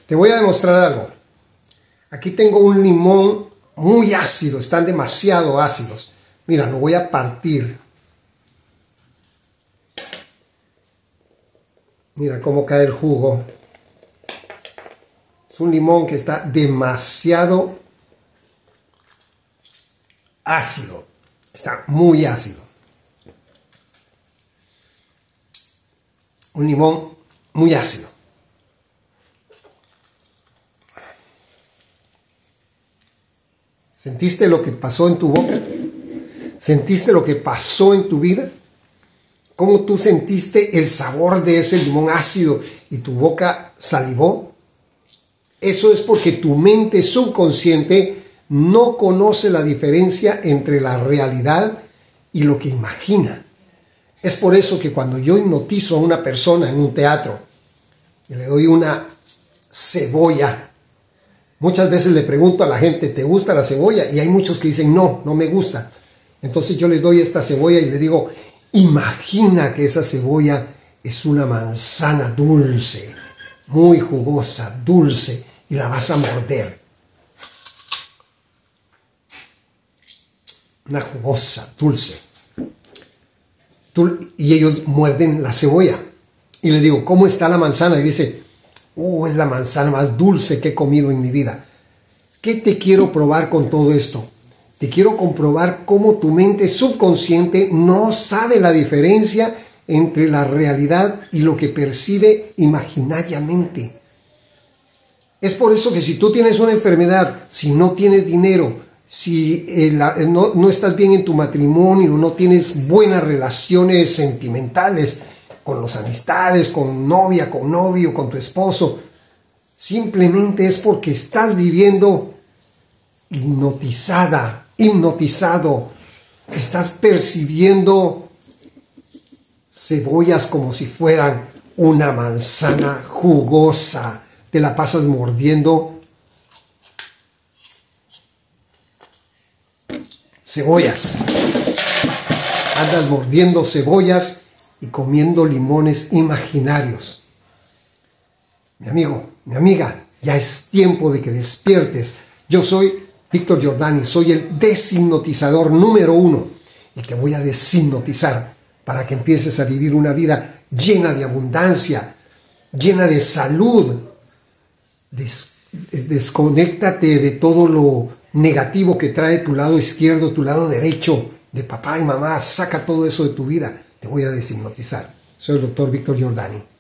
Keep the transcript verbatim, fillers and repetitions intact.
Te voy a demostrar algo. Aquí tengo un limón muy ácido, están demasiado ácidos. Mira, lo voy a partir. Mira cómo cae el jugo. Es un limón que está demasiado ácido. Está muy ácido. Un limón muy ácido. ¿Sentiste lo que pasó en tu boca? ¿Sentiste lo que pasó en tu vida? ¿Cómo tú sentiste el sabor de ese limón ácido y tu boca salivó? Eso es porque tu mente subconsciente no conoce la diferencia entre la realidad y lo que imagina. Es por eso que cuando yo hipnotizo a una persona en un teatro y le doy una cebolla, muchas veces le pregunto a la gente, ¿te gusta la cebolla? Y hay muchos que dicen, no, no me gusta. Entonces yo les doy esta cebolla y le digo, imagina que esa cebolla es una manzana dulce, muy jugosa, dulce, y la vas a morder. Una jugosa, dulce. Y ellos muerden la cebolla. Y le digo, ¿cómo está la manzana? Y dice, oh, es la manzana más dulce que he comido en mi vida. ¿Qué te quiero probar con todo esto? Te quiero comprobar cómo tu mente subconsciente no sabe la diferencia entre la realidad y lo que percibe imaginariamente. Es por eso que si tú tienes una enfermedad, si no tienes dinero, si eh, la, eh, no, no estás bien en tu matrimonio, no tienes buenas relaciones sentimentales con las amistades, con novia, con novio, con tu esposo, simplemente es porque estás viviendo hipnotizada, hipnotizado, estás percibiendo cebollas como si fueran una manzana jugosa, te la pasas mordiendo cebollas, andas mordiendo cebollas y comiendo limones imaginarios. Mi amigo, mi amiga, ya es tiempo de que despiertes. Yo soy Víctor Giordani, soy el deshipnotizador número uno y te voy a deshipnotizar para que empieces a vivir una vida llena de abundancia, llena de salud. Des, desconéctate de todo lo negativo que trae tu lado izquierdo, tu lado derecho, de papá y mamá. Saca todo eso de tu vida. Te voy a deshipnotizar. Soy el doctor Víctor Giordani.